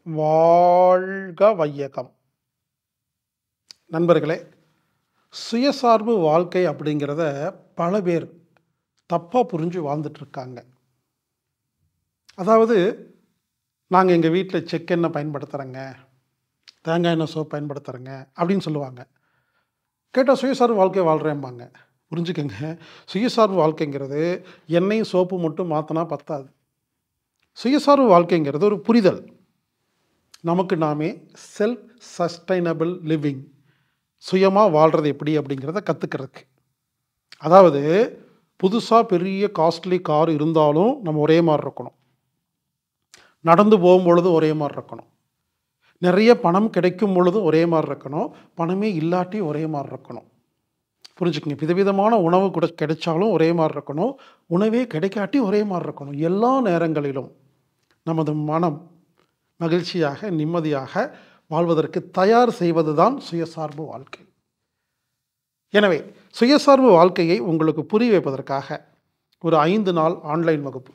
வாழ்க வையகம். நண்பர்களே, சுயசார்பு வாழ்க்கை அப்படிங்கிறத பல பேர் தப்பாக புரிஞ்சு வாழ்ந்துட்டுருக்காங்க. அதாவது, நாங்கள் எங்கள் வீட்டில் செக்கெண்ணெய் பயன்படுத்துகிறோங்க, தேங்காய் எண்ணெய் சோப் பயன்படுத்துகிறோங்க அப்படின்னு சொல்லுவாங்க. கேட்டால் சுயசார்பு வாழ்க்கை வாழ்கிறேம்பாங்க. புரிஞ்சுக்கங்க, சுயசார்பு வாழ்க்கைங்கிறது எண்ணெய் சோப்பு மட்டும் மாற்றினா பத்தாது. சுயசார்பு வாழ்க்கைங்கிறது ஒரு புரிதல். நமக்கு நாமே செல்ஃப் சஸ்டைனபிள் லிவிங், சுயமாக வாழ்கிறது எப்படி அப்படிங்கிறத கற்றுக்கிறதுக்கு. அதாவது, புதுசாக பெரிய காஸ்ட்லி கார் இருந்தாலும் நம்ம ஒரே மாதிரி இருக்கணும், நடந்து போகும்பொழுது ஒரே மாதிரி இருக்கணும், நிறைய பணம் கிடைக்கும் பொழுது ஒரே மாதிரி இருக்கணும், பணமே இல்லாட்டி ஒரே மாதிரி இருக்கணும். புரிஞ்சுக்கங்க, விதவிதமான உணவு கூட கிடைச்சாலும் ஒரே மாதிரி இருக்கணும், உணவே கிடைக்காட்டி ஒரே மாதிரி இருக்கணும். எல்லா நேரங்களிலும் நமது மனம் மகிழ்ச்சியாக நிம்மதியாக வாழ்வதற்கு தயார் செய்வது தான் சுயசார்பு வாழ்க்கை. எனவே சுயசார்பு வாழ்க்கையை உங்களுக்கு புரிய வைப்பதற்காக ஒரு 5 நாள் ஆன்லைன் வகுப்பு,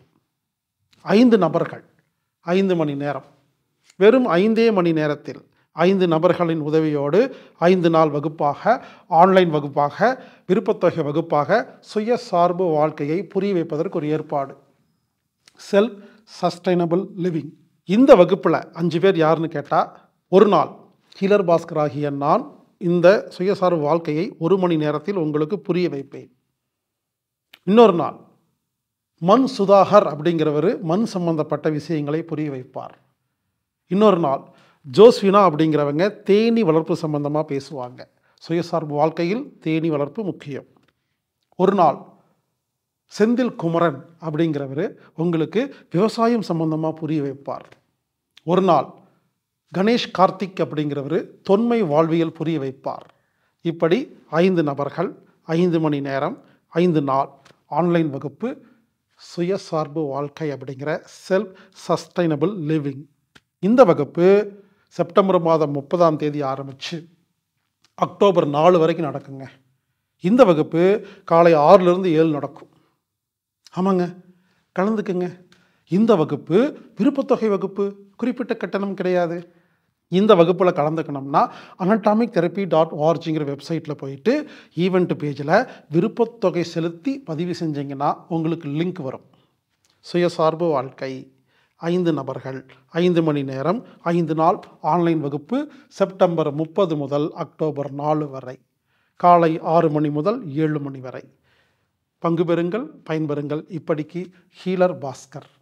5 நபர்கள், 5 மணி நேரம், வெறும் 5 மணி நேரத்தில் 5 நபர்களின் உதவியோடு 5 நாள் வகுப்பாக, ஆன்லைன் வகுப்பாக, விருப்பத்தொகை வகுப்பாக சுயசார்பு வாழ்க்கையை புரிய வைப்பதற்கு ஒரு ஏற்பாடு, செல்ஃப் சஸ்டைனபிள் லிவிங். இந்த வகுப்பில் 5 பேர் யாருன்னு கேட்டால், ஒரு நாள் ஹீலர் பாஸ்கர் ஆகிய நான் இந்த சுயசார்பு வாழ்க்கையை 1 மணி நேரத்தில் உங்களுக்கு புரிய வைப்பேன். இன்னொரு நாள் மண் சுதாகர் அப்படிங்கிறவர் மண் சம்பந்தப்பட்ட விஷயங்களை புரிய வைப்பார். இன்னொரு நாள் ஜோஸ்வினா அப்படிங்கிறவங்க தேனீ வளர்ப்பு சம்பந்தமாக பேசுவாங்க. சுயசார்பு வாழ்க்கையில் தேனீ வளர்ப்பு முக்கியம். ஒரு நாள் செந்தில் குமரன் அப்படிங்கிறவர் உங்களுக்கு விவசாயம் சம்பந்தமாக புரிய வைப்பார். ஒரு நாள் கணேஷ் கார்த்திக் அப்படிங்கிறவர் தொன்மை வாழ்வியல் புரிய வைப்பார். இப்படி 5 நபர்கள், 5 மணி நேரம், 5 நாள் ஆன்லைன் வகுப்பு, சுயசார்பு வாழ்க்கை அப்படிங்கிற செல்ஃப் சஸ்டைனபிள் லிவிங். இந்த வகுப்பு செப்டம்பர் மாதம் 30ஆம் தேதி ஆரம்பித்து அக்டோபர் 4 வரைக்கும் நடக்குங்க. இந்த வகுப்பு காலை 6லிருந்து 7 நடக்கும். ஆமாங்க, கலந்துக்குங்க. இந்த வகுப்பு விருப்பத்தொகை வகுப்பு, குறிப்பிட்ட கட்டணம் கிடையாது. இந்த வகுப்பில் கலந்துக்கணும்னா anatomictherapy.orgங்கிற வெப்சைட்டில் போயிட்டு ஈவெண்ட் பேஜில் விருப்பத்தொகை செலுத்தி பதிவு செஞ்சிங்கன்னா உங்களுக்கு லிங்க் வரும். சுயசார்பு வாழ்க்கை, 5 நபர்கள், 5 மணி நேரம், 5 நாள் ஆன்லைன் வகுப்பு, செப்டம்பர் 30 முதல் அக்டோபர் 4 வரை, காலை 6 மணி முதல் 7 மணி வரை. பங்கு பெறுங்கள், பயன்பெறுங்கள். இப்படிக்கு ஹீலர் பாஸ்கர்.